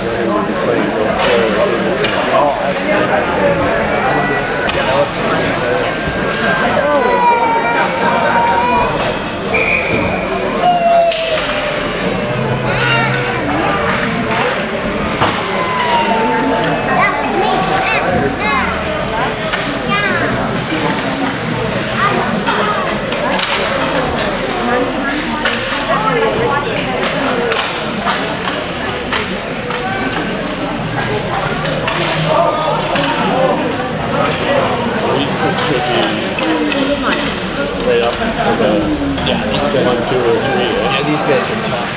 Right up for the, yeah, these guys are 1, 2, or 3. Yeah, these guys are top.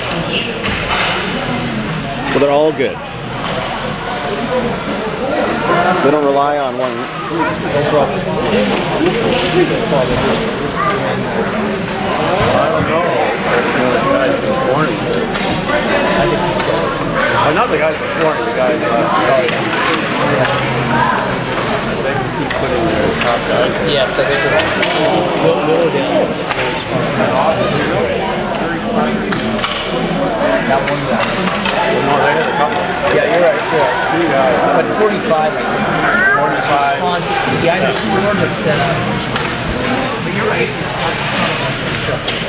Well, they're all good. They don't rely on one. I don't know. The guys this morning. I think these guys are Not the guys this morning, the guys last night. They can keep putting their top guys in. yes, that's true. Willowdale is very strong. That one guy. No, they had a couple. Yeah, you're right. 2 guys. But 45, I think. 45. The guy just scored at 7. But you're right. It's not like it's a shot.